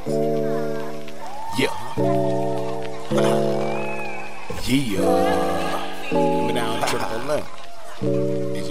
Yeah. Yeah. Coming down triple left. It's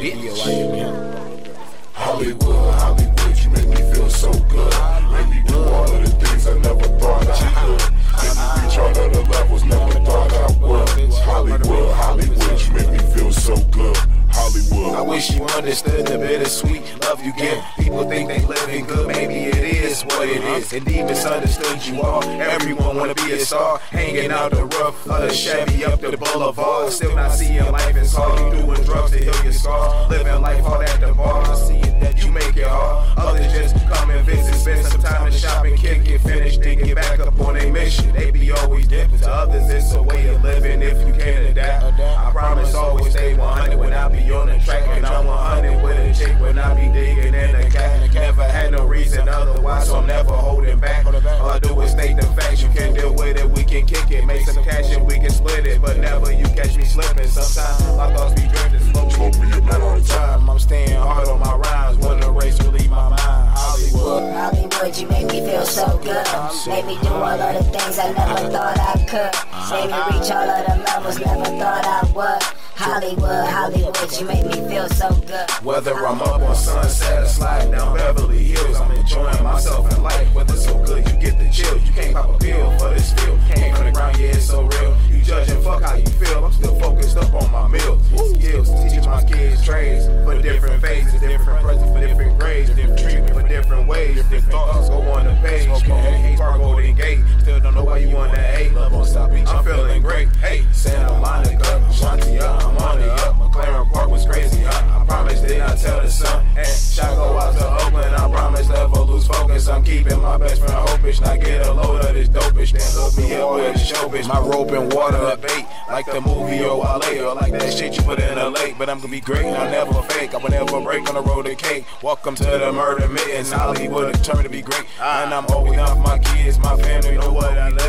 Hollywood, Hollywood, you make me feel so good. Make me do all of the things I never thought I could. Make me reach all of the levels never thought I would. Hollywood, Hollywood, you make me feel so good. Hollywood. I wish you understood the bittersweet love you give. People think they living good, maybe it is what it is. Indeed misunderstood you all. Everyone wanna be a star, hanging out the roof of the Chevy up the boulevard. Still not seeing life as hard. You doing drugs to heal your scars, living life hard at the bar. I see it that you make it hard. Others just come and visit, spend some time to shop and kick it, finish, then get back up on their mission. They be always different. To others it's a way of living if you can adapt. I promise always stay 100 when I be on the track, and I'm 100 with a chick when I be digging in the cat. Never had no reason otherwise, so I'm never holding back. All I do is state the facts. You can deal with it, we can kick it, make some cash and we can split it, but never you catch me slipping. Sometimes my thoughts be drifting slowly all the time. I'm staying hard on my rhymes when the race will leave my mind. Hollywood, Hollywood, you make me feel so good. Make me do all of the things I never thought I could. Make me reach all of the levels never thought I would. Hollywood, Hollywood, you make me feel so good. Whether I'm up on Sunset or sliding down Beverly Hills, I'm enjoying myself in life. Whether so good, you get the chill. You can't pop a pill for this feel. Came from the ground, yeah, it's so real. You judge and fuck how you feel. I'm still focused up on my meals. Skills, teaching my kids trades for different phases, different presents for different grades, different treatment for different ways. Different thoughts go on the page. Park Golden Gate. Still don't know why you on that 8 level. I'm feeling great. Hey, Santa Monica, Shantia, I'm on it up. McLaren Park was crazy, huh? I promise did not tell the sun. And shot go out to Oakland. I promise never lose focus. I'm keeping my best friend hopish. Not get a load of this dopish. Then hook me up with a showbiz. My rope and water a bait. Like the movie Wale, or like that shit you put in a lake. But I'm gonna be great, I'll never fake. I will never break on the road to cake. Welcome to the murder mittens. Hollywood determined to be great. And I'm always down for my kids, my family, know what I live.